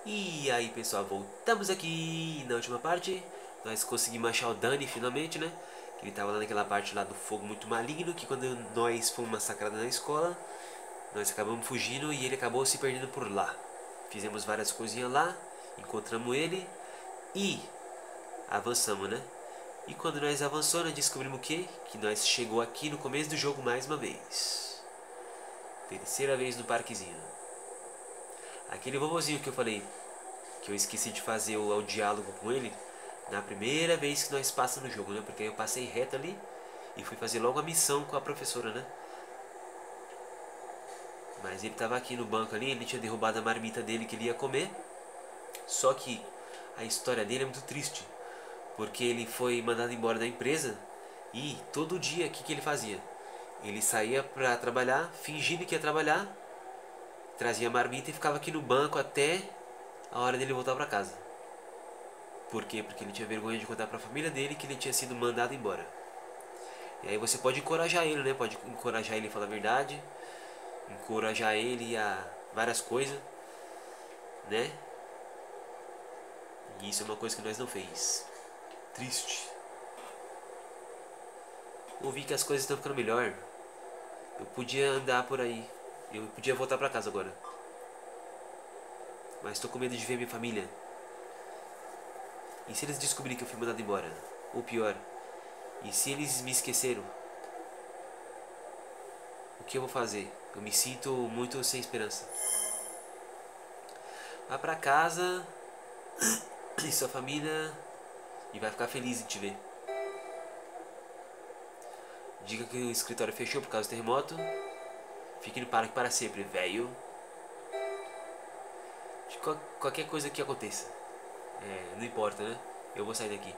E aí pessoal, voltamos aqui na última parte. Nós conseguimos achar o Dani finalmente, né? Ele tava lá naquela parte lá do fogo muito maligno, que quando nós fomos massacrados na escola, nós acabamos fugindo e ele acabou se perdendo por lá. Fizemos várias coisinhas lá, encontramos ele e avançamos, né? E quando nós avançamos, nós descobrimos o quê? Que nós chegou aqui no começo do jogo mais uma vez. Terceira vez no parquezinho. Aquele vovozinho que eu falei que eu esqueci de fazer o diálogo com ele na primeira vez que nós passamos no jogo, né? Porque eu passei reto ali e fui fazer logo a missão com a professora, né? Mas ele tava aqui no banco ali, ele tinha derrubado a marmita dele que ele ia comer. Só que a história dele é muito triste, porque ele foi mandado embora da empresa e todo dia o que ele fazia? Ele saía pra trabalhar, fingindo que ia trabalhar, trazia a marmita e ficava aqui no banco até a hora dele voltar pra casa. Por quê? Porque ele tinha vergonha de contar pra família dele que ele tinha sido mandado embora. E aí você pode encorajar ele, né? Pode encorajar ele a falar a verdade, encorajar ele a várias coisas, né? E isso é uma coisa que nós não fez. Triste. Ouvi que as coisas estão ficando melhor. Eu podia andar por aí. Eu podia voltar pra casa agora. Mas tô com medo de ver minha família. E se eles descobrirem que eu fui mandado embora? Ou pior, e se eles me esqueceram? O que eu vou fazer? Eu me sinto muito sem esperança. Vá pra casa e sua família e vai ficar feliz em te ver. Diga que o escritório fechou por causa do terremoto. Fique no parque para sempre, velho. De qualquer coisa que aconteça. Não importa, né? Eu vou sair daqui.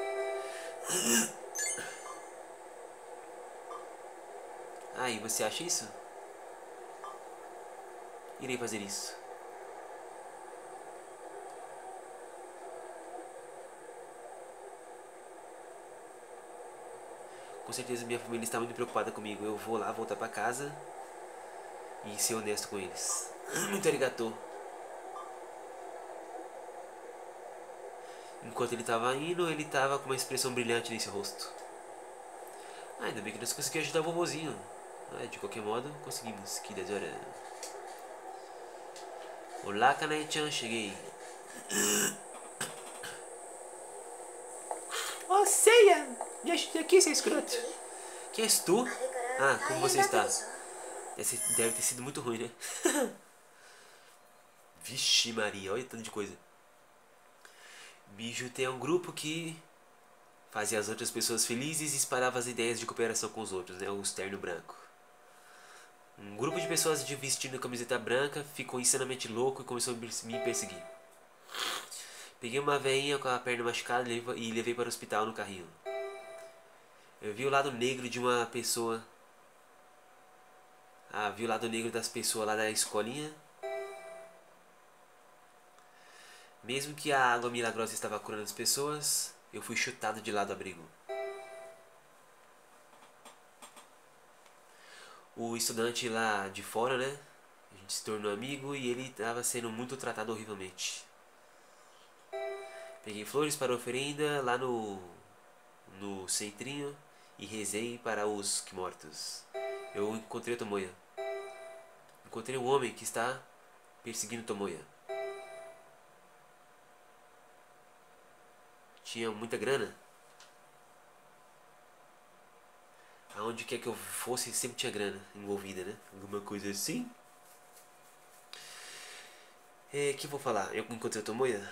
Ah, e você acha isso? Irei fazer isso. Com certeza minha família está muito preocupada comigo. Eu vou lá voltar pra casa e ser honesto com eles. Muito arigato. Enquanto ele estava indo, ele estava com uma expressão brilhante nesse rosto. Ah, ainda bem que nós conseguimos ajudar o vovozinho. De qualquer modo, conseguimos. Que desora. Olá, Kanai-chan, cheguei. Oh, Seiya! Me ajude aqui, seu escroto. Quem és tu? Ah, como você está? Deve ter sido muito ruim, né? Vixe Maria, olha tanto de coisa. Bicho tem um grupo que fazia as outras pessoas felizes e espalhava as ideias de cooperação com os outros, né? O terno branco. Um grupo de pessoas de vestindo camiseta branca ficou insanamente louco e começou a me perseguir. Peguei uma veinha com a perna machucada e levei para o hospital no carrinho. Eu vi o lado negro de uma pessoa. Vi o lado negro das pessoas lá da escolinha. Mesmo que a água milagrosa estava curando as pessoas, eu fui chutado de lá do abrigo. O estudante lá de fora, né? A gente se tornou amigo e ele estava sendo muito tratado horrivelmente. Peguei flores para oferenda lá no centrinho e rezei para os mortos. Eu encontrei Tomoya. Encontrei um homem que está perseguindo Tomoya. Tinha muita grana. Aonde quer que eu fosse, sempre tinha grana envolvida, né? Alguma coisa assim. Que eu vou falar? Eu encontrei Tomoya.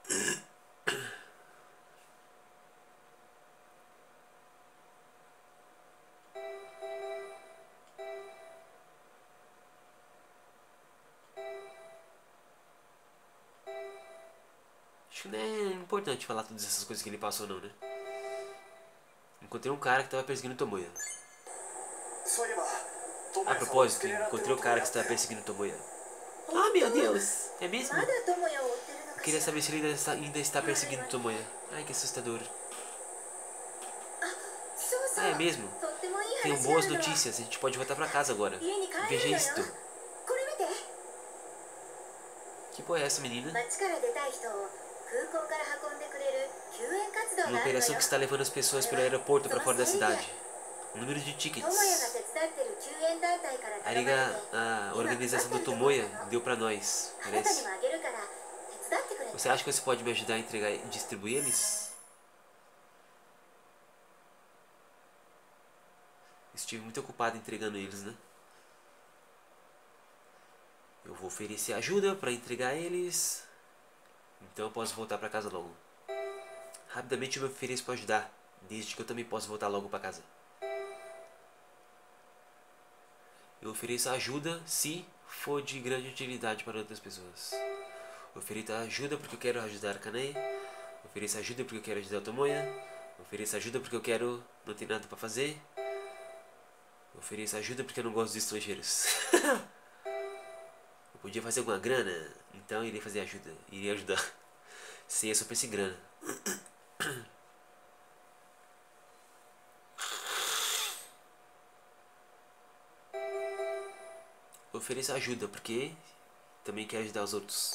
Acho que não é importante falar todas essas coisas que ele passou não, né? Encontrei um cara que estava perseguindo Tomoya. A propósito, encontrei o cara que estava perseguindo Tomoya. Ah, meu Deus! É mesmo? Eu queria saber se ele ainda está perseguindo Tomoya. Ai, que assustador. Ah, é mesmo? Tenho boas notícias, a gente pode voltar pra casa agora. Veja isto. Que porra é essa, menina? 町から出たい人を空港から運んでくれる救援活動 Uma があるの operação よ que está levando as pessoas pelo aeroporto para fora da cidade. O número de 友也が tickets. 手伝ってる救援団体から A 頼まれて a organização do Tomoya deu pra nós, あなたに parece. もあげるから手伝ってくれ Você acha que você pode me ajudar a entregar e distribuir eles? Estive muito ocupado entregando eles, né? Eu vou oferecer ajuda para entregar eles. Então eu posso voltar para casa logo. Rapidamente eu me ofereço para ajudar, desde que eu também possa voltar logo para casa. Eu ofereço ajuda se for de grande utilidade para outras pessoas. Eu ofereço ajuda porque eu quero ajudar a Kanae. Eu ofereço ajuda porque eu quero ajudar o Tomoya. Eu ofereço ajuda porque eu quero não ter nada para fazer. Eu ofereço ajuda porque eu não gosto de estrangeiros. Eu podia fazer alguma grana, então eu iria fazer ajuda. Iria ajudar. Se eu só penso em grana. Eu ofereço ajuda porque também quero ajudar os outros.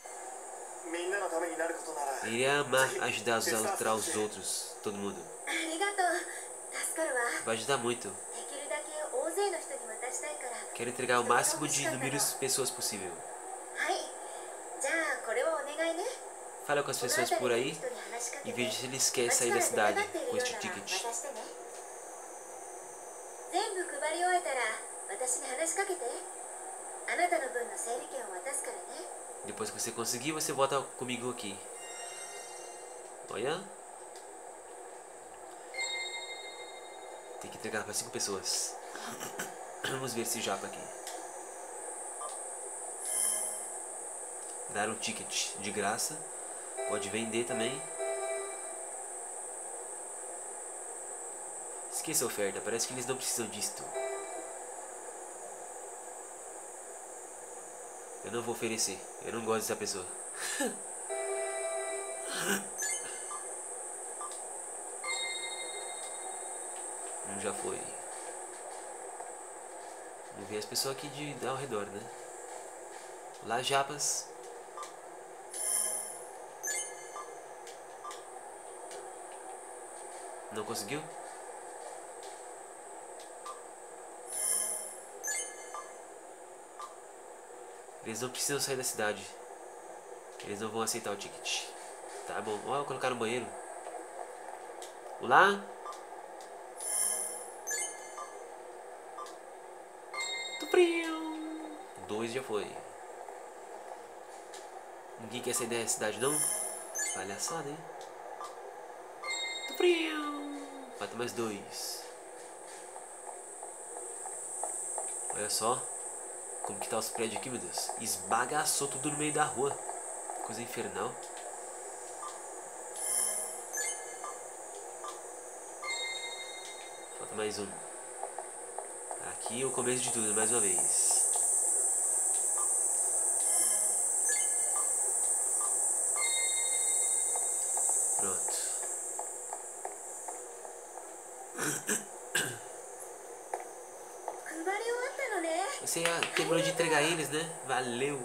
Eu iria amar ajudar os outros, todo mundo. ありがとう助かるわ Vai ajudar muito. できるだけ大勢の人に渡したいから Quero entregar o máximo de números de pessoas possível. はいじゃあこれをお願いね Fala com as この pessoas 辺 por りにい aí る人に話しかけ e て veja se eles querem 町 sair か da ら出か cidade かっている com よう este なら ticket. 渡してね全部配り終えたら私に話しかけてあなたの分の整理券を渡すからね Depois que você conseguir, você volta comigo aqui. Olha. Tem que entregar para 5 pessoas. Vamos ver esse japa aqui. Dar um ticket de graça. Pode vender também. Esqueça a oferta. Parece que eles não precisam disto. Eu não vou oferecer. Eu não gosto dessa pessoa. Já foi. Vamos ver as pessoas aqui ao redor, né? Lá, japas. Não conseguiu? Eles não precisam sair da cidade. Eles não vão aceitar o ticket. Tá bom. Ó, colocar no banheiro. Olá? Tô frio. 2 já foi. Ninguém quer sair da cidade, não? Palhaçada, hein? Tô frio. Falta mais 2. Olha só. Como que tá os prédios aqui, meu Deus? Esbagaçou tudo no meio da rua. Coisa infernal. Falta mais um. Aqui é o começo de tudo, mais uma vez. Pronto. Você terminou de entregar eles, né? Valeu.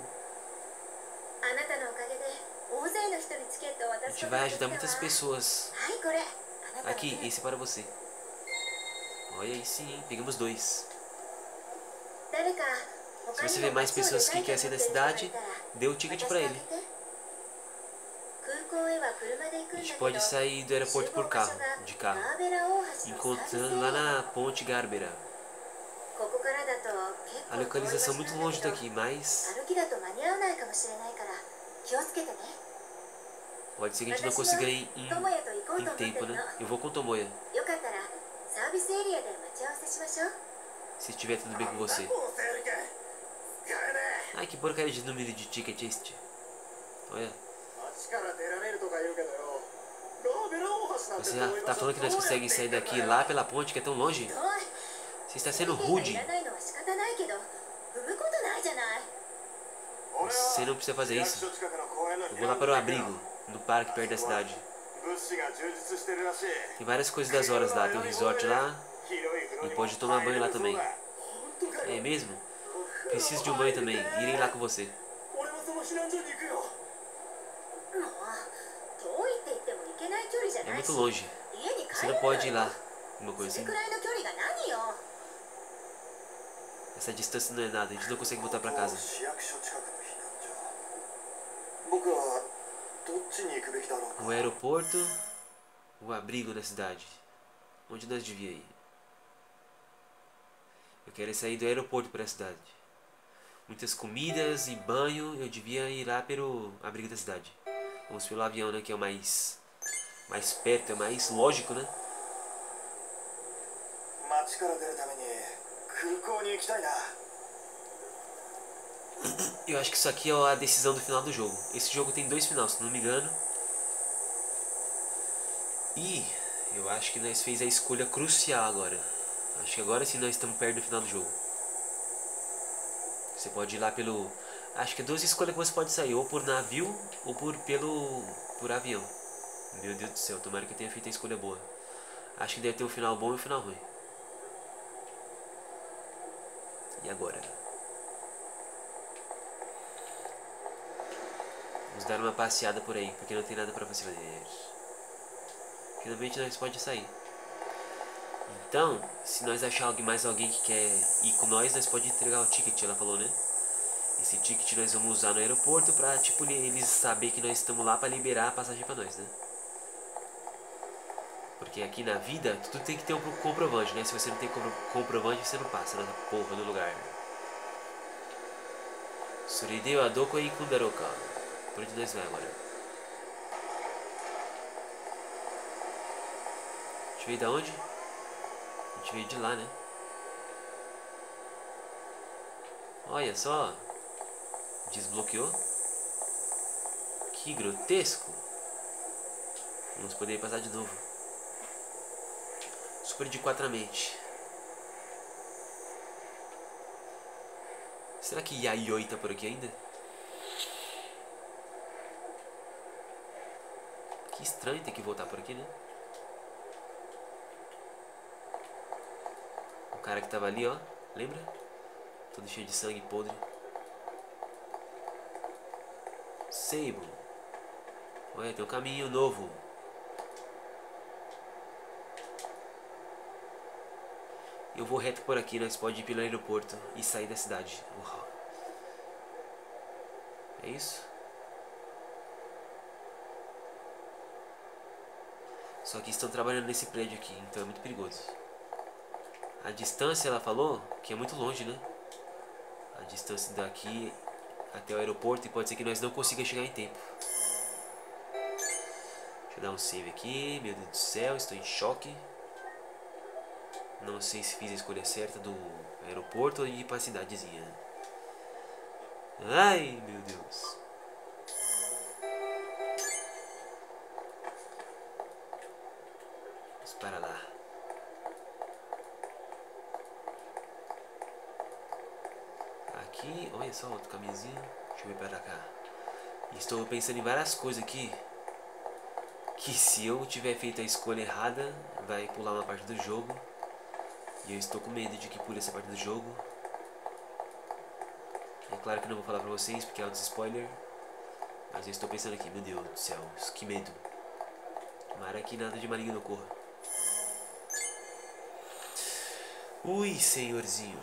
A gente vai ajudar muitas pessoas. Aqui, esse é para você. Olha aí sim, hein? Pegamos 2. Se você vê mais pessoas que querem sair da cidade, dê o ticket para ele. A gente pode sair do aeroporto por carro, de carro, encontrando lá na ponte Garbera. A localização é muito longe daqui, mas pode ser que a gente não consiga ir em tempo, né? Eu vou com o Tomoya. Se estiver tudo bem com você. Ai, que porcaria de número de ticket este. Olha. Você tá falando que nós conseguimos sair daqui lá pela ponte que é tão longe? Você está sendo rude. Você não precisa fazer isso. Eu vou lá para o abrigo, no parque perto da cidade. Tem várias coisas das horas lá. Tem um resort lá. E pode tomar banho lá também. É mesmo? Preciso de um banho também. Irei lá com você. 遠いって言っても行けない距離じゃ É ない muito し、 longe. 家に Você 帰れ não ない pode ir よ。 lá. Uma coisa それ assim. くらいの距離が何よ。 Essa distância não é nada. A gente não consegue voltar pra casa. 市役所近くの避難所。僕はどっちに行くべきだろうか。 O aeroporto, o abrigo na cidade. Onde nós devia ir? Eu quero sair do aeroporto para a cidade. Muitas comidas e banho. Eu devia ir lá pelo abrigo da cidade. Vamos pelo avião, né? Que é o mais perto, é mais lógico, né? 街から出るために空港に行きたいな。 Eu acho que isso aqui é a decisão do final do jogo. Esse jogo tem 2 finais, se não me engano. E eu acho que nós fez a escolha crucial agora. Acho que agora sim nós estamos perto do final do jogo. Você pode ir lá pelo... Acho que é 2 escolhas que você pode sair. Ou por navio ou por avião. Meu Deus do céu, tomara que eu tenha feito a escolha boa. Acho que deve ter um final bom e um final ruim. E agora? Vamos dar uma passeada por aí, porque não tem nada pra fazer. Finalmente nós pode sair. Então, se nós achar mais alguém que quer ir com nós pode entregar o ticket, ela falou, né? Esse ticket nós vamos usar no aeroporto pra, tipo, eles saber que nós estamos lá pra liberar a passagem pra nós, né? Porque aqui na vida, tudo tem que ter um comprovante, né? Se você não tem comprovante, você não passa na porra do lugar. Surideu Adoko e Kundaroka. Por onde nós vamos agora? A gente veio da onde? A gente veio de lá, né? Olha só. Desbloqueou. Que grotesco. Vamos poder passar de novo. Super de 4 mente. Será que Yayoi tá por aqui ainda? Que estranho ter que voltar por aqui, né? O cara que tava ali, ó. Lembra? Todo cheio de sangue podre. Sable. Olha, tem um caminho novo. Eu vou reto por aqui, nós pode ir pelo aeroporto e sair da cidade. Uau. É isso? Só que estão trabalhando nesse prédio aqui, então é muito perigoso. A distância, ela falou que é muito longe, né? A distância daqui até o aeroporto, e pode ser que nós não consigamos chegar em tempo. Deixa eu dar um save aqui. Meu Deus do céu, estou em choque. Não sei se fiz a escolha certa do aeroporto ou ir para a cidadezinha. Ai, meu Deus. Vamos para lá. Aqui, olha só, outro caminhozinho. Deixa eu ver para cá. Estou pensando em várias coisas aqui. Que se eu tiver feito a escolha errada, vai pular uma parte do jogo. E eu estou com medo de que pule essa parte do jogo. É claro que não vou falar pra vocês, porque é um spoiler. Mas eu estou pensando aqui, meu Deus do céu, que medo. Tomara que nada de maligno ocorra. Ui, senhorzinho.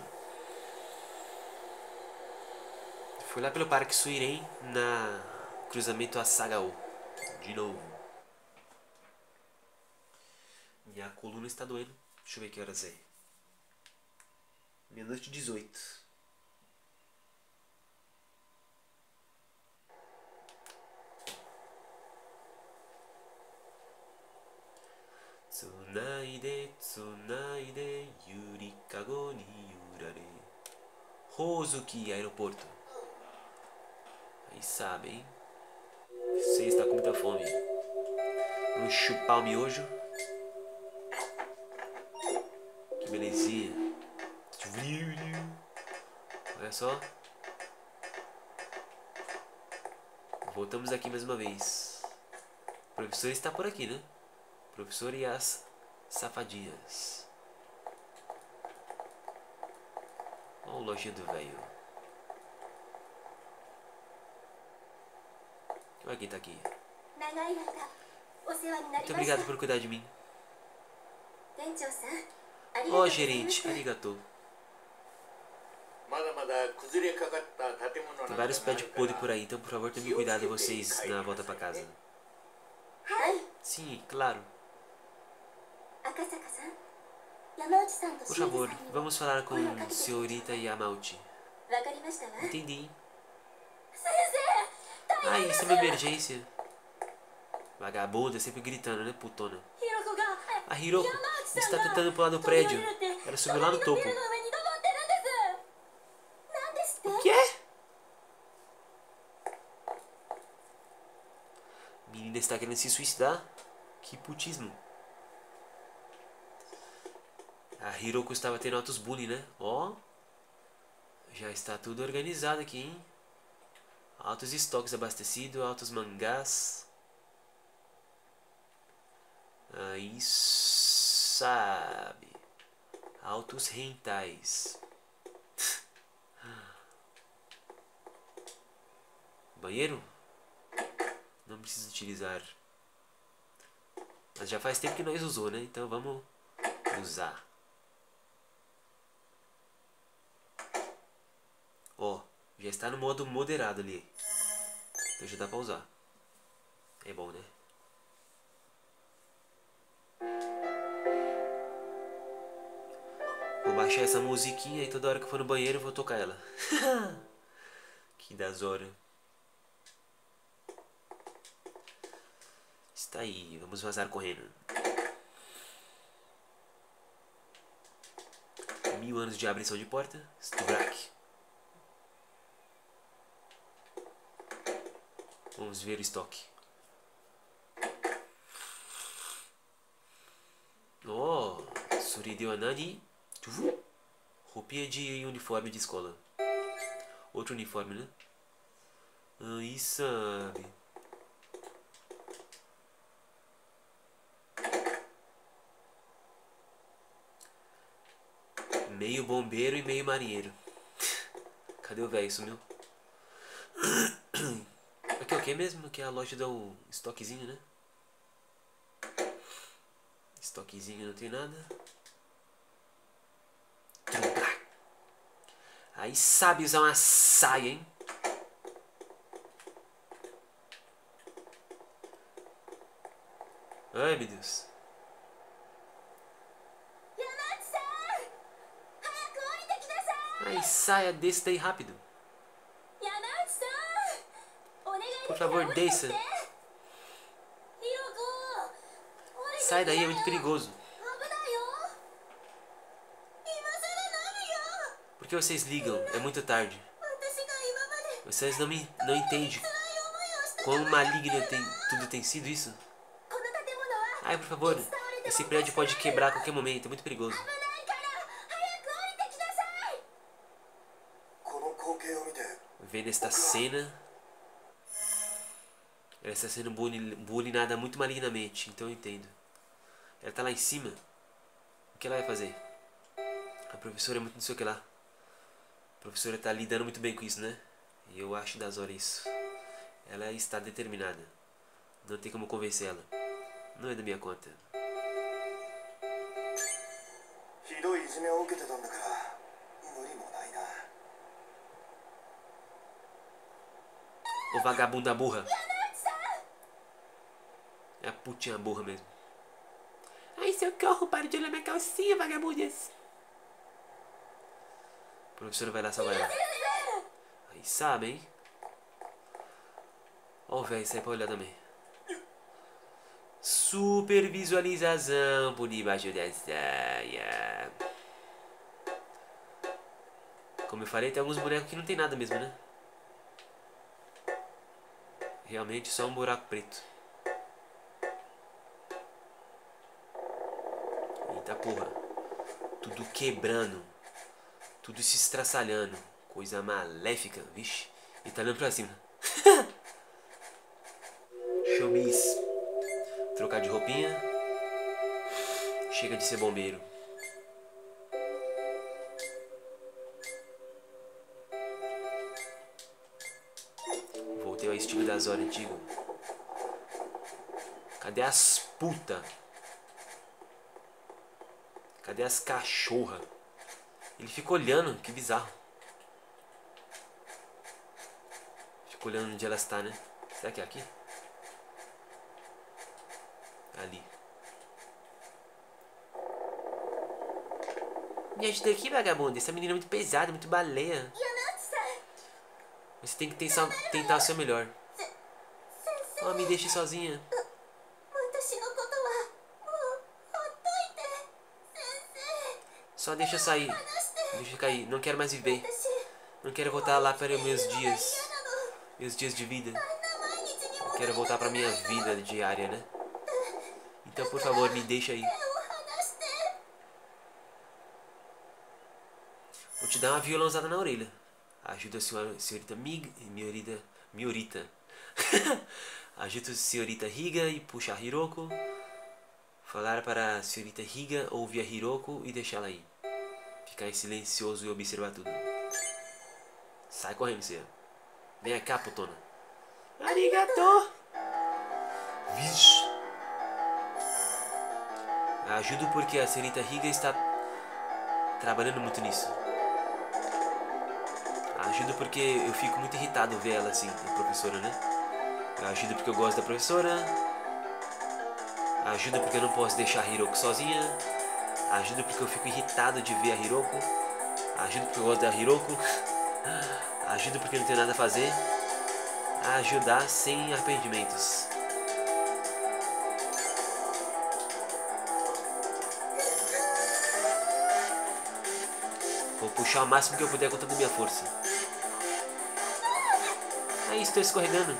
Fui lá pelo Parque Suiren, na cruzamento Asagao. De novo. Minha coluna está doendo. Deixa eu ver que horas é. 00:18. Tsunaide, tsunaide, yurikago ni yurare. Hozuki, aeroporto. Aí sabe, hein? Você está com muita fome. Vamos chupar o miojo. Que belezinha. Olha só. Voltamos aqui mais uma vez. O professor está por aqui, né? O professor e as safadinhas. Olha o lojinha do velho. Olha quem tá aqui. 長い間お世話になり Muito ました obrigado por cuidar de mim. 店長さんありがとう Ó, ございます gerente, arigato. まだまだ崩れかかった建物 Tem なんかがあ vários る prédios から podres por aí, então por favor tenham cuidado vocês na volta pra casa. はい Sim, claro. 赤坂さん山内さんと Por 清水 favor, さんにも vamos falar com 声をかけてください senhorita Yamauchi. わかりましたわ Entendi. 先生大 Ah, 変です isso é uma emergência. Vagabunda, sempre gritando, né, putona. ひろこが A Hiroko 山内さ está んが tentando pular do 飛び降 prédio. りるって Ela subiu lá no 隣の topo. ビルの上に登ってるんですなんですって O quê? Menina está querendo se suicidar? Que putismo. A Hiroko estava tendo altos bullying, né? Ó. Já está tudo organizado aqui, hein? Altos estoques abastecidos, altos mangás. Aí sabe. Altos rentais. Banheiro? Não precisa utilizar. Mas já faz tempo que nós usou, né? Então vamos usar. Ó, já está no modo moderado ali. Então já dá pra usar. É bom, né? Vou baixar essa musiquinha e toda hora que eu for no banheiro eu vou tocar ela. Que das horas. Está aí, vamos vazar correndo. 1000 anos de abrição de porta. Stuvrak. Vamos ver o estoque. Oh, Surideu Anani. Roupinha de uniforme de escola. Outro uniforme, né? Aí sabe. Meio bombeiro e meio marinheiro. Cadê o velho? Sumiu? Aqui é o que mesmo? Aqui é a loja do estoquezinho, né? Estoquezinho não tem nada. Aí sabe usar uma saia, hein? Ai, meu Deus. 山内さん早く降りてきなさい Aí saia desse daí rápido. 山内さんお願いだ Por から favor, 降りてきて desça. ひろこ降りてき Sai な daí, é よ muito perigoso. 危ないよ今さら何よ Por que vocês ligam? É muito tarde. 私が今まで Vocês não entendem 辛い思いをした quão maligno tudo tem sido isso. この建物は Ai, por favor, esse prédio pode quebrar a qualquer momento, é muito perigoso. 危ないから早く降りてきなさいこの光景を見て Vendo esta cena, ela está sendo bullyingada muito malignamente, então eu entendo. Ela tá lá em cima, o que ela vai fazer? A professora é muito não sei o que lá. A professora tá lidando muito bem com isso, né? E eu acho das horas isso. Ela está determinada. Não tem como convencer ela. Não é da minha conta. ひどいいじめを受けてたんだから無理もないな Ô vagabunda burra. É a putinha burra mesmo. Ai, socorro, para de olhar minha calcinha, vagabundas. A professora vai lá salvar ela. Aí sabe, hein? Ó o velho, sai pra olhar também. Supervisualização por debaixo da saia. Como eu falei, tem alguns bonecos que não tem nada mesmo, né? Realmente só um buraco preto. Eita porra. Tudo quebrando. Tudo se estraçalhando. Coisa maléfica, vixe. E tá olhando pra cima. Deixa eu me trocar de roupinha. Chega de ser bombeiro. Voltei ao estilo das horas antigo. Cadê as puta? Cadê as cachorra? Ele fica olhando, que bizarro. Fica olhando onde ela está, né? Será que é aqui? Ali. Me ajuda aqui, vagabundo. Essa menina é muito pesada, muito baleia. 山内さん Você tem que tentar o seu melhor. 先 Oh, me deixe sozinha. 私のことはもうほっといて先 Só deixa eu sair. 生話して Deixa eu cair. Não quero mais viver. 私 Não quero voltar lá para 生きてい meus るのが dias. 嫌なの Meus dias de vida. あんな毎日に戻 Quero り voltar た para くない minha の vida diária, né? 手 Então, por favor, me deixa aí. を離して Vou te dar uma violãozada na orelha. Ajuda a senhorita Miorita. Ajuda a senhorita Higa e puxa a Hiroko. Falar para a senhorita Higa ouvir a Hiroko e deixá-la aí. Ficar em silencioso e observar tudo. Sai correndo, você. Vem cá, putona. Arigato! Vixe. Ajudo porque a senhorita Higa está trabalhando muito nisso. Ajudo porque eu fico muito irritado ver ela assim, a professora, né? Eu ajudo porque eu gosto da professora. Ajudo porque eu não posso deixar a Hiroko sozinha. Ajudo porque eu fico irritado de ver a Hiroko. Ajudo porque eu gosto da Hiroko. Ajudo porque eu não tenho nada a fazer. A ajudar sem arrependimentos. Vou puxar o máximo que eu puder com toda a minha força. Aí estou escorregando.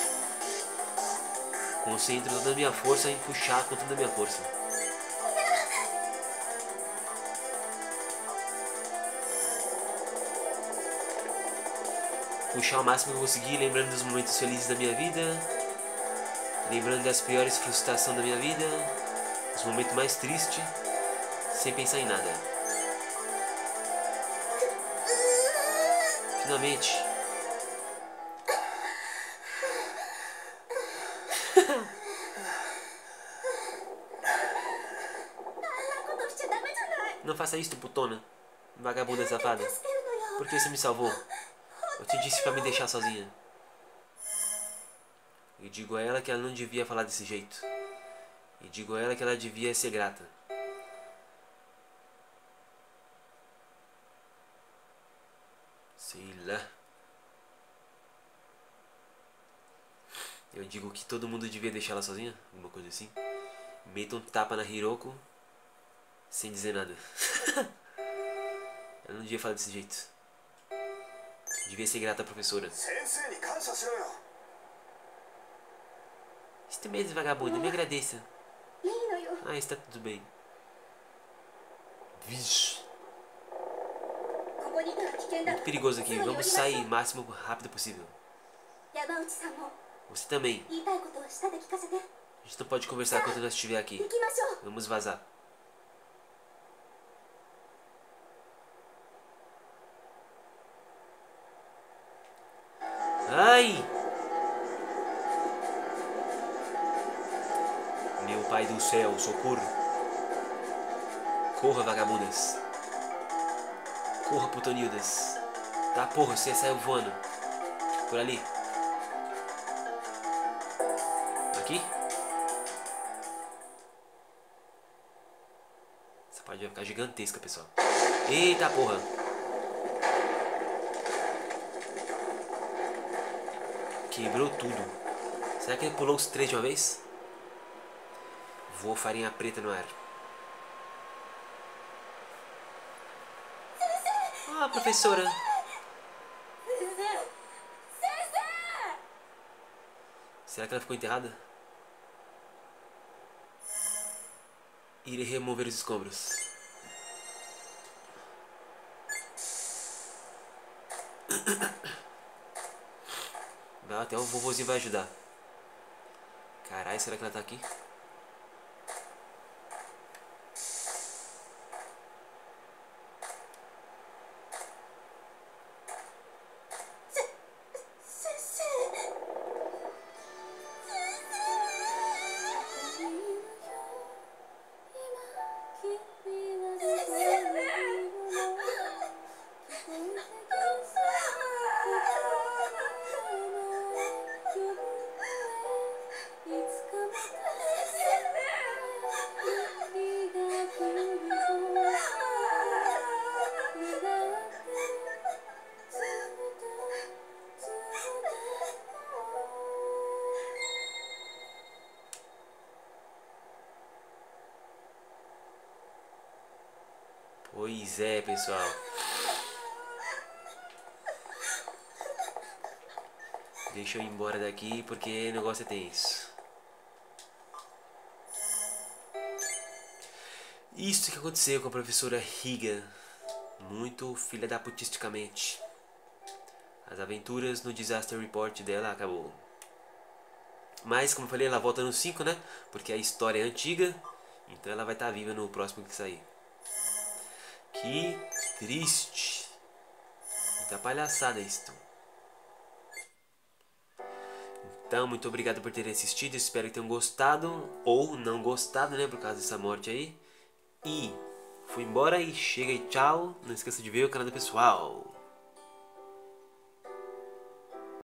Concentro toda a minha força em puxar com toda a minha força. Puxar o máximo que eu conseguir, lembrando dos momentos felizes da minha vida. Lembrando das piores frustrações da minha vida. Os momentos mais tristes. Sem pensar em nada. Finalmente. Não faça isso, putona. Vagabunda safada. 助けるのよ Por que você me salvou? Eu te disse pra me deixar sozinha. Eu digo a ela que ela não devia falar desse jeito. E digo a ela que ela devia ser grata. Sei lá. Eu digo que todo mundo devia deixar ela sozinha. Alguma coisa assim. Meta um tapa na Hiroko. Sem dizer nada. Ela não devia falar desse jeito. Devia ser grata à professora. 先生に感謝しろよ Isso mesmo, vagabunda. Me agradeça. いいのよ Ah, está tudo bem. Vixe. ここにいたら危険だ Muito perigoso aqui. すぐに降り Vamos ましょう sair o máximo rápido possível. 山内さんも Você também. 言いたいことを舌で聞かせて A gente não pode conversar quando nós estiver aqui. 行きましょう Vamos vazar. Ai! Meu pai do céu, socorro! Corra, vagabundas! Corra, putonildas! Tá, porra, você saiu voando. Por ali. Aqui? Essa parte vai ficar gigantesca, pessoal. Eita, porra! Quebrou tudo. Será que ele pulou os três de uma vez? Voou farinha preta no ar. Ah, professora. 先生先生 Será que ela ficou enterrada? Irei remover os escombros. Até o vovozinho vai ajudar. Caralho, será que ela tá aqui? Pois é, pessoal. Deixa eu ir embora daqui porque o negócio é tenso. Isso que aconteceu com a professora Higa. Muito filha da putisticamente. As aventuras no Disaster Report dela acabou. Mas, como eu falei, ela volta no 5, né? Porque a história é antiga. Então ela vai estar viva no próximo que sair. Que triste. Muita palhaçada isso. Então, muito obrigado por terem assistido. Espero que tenham gostado. Ou não gostado, né? Por causa dessa morte aí. E fui embora e chega e tchau. Não esqueça de ver o canal do pessoal.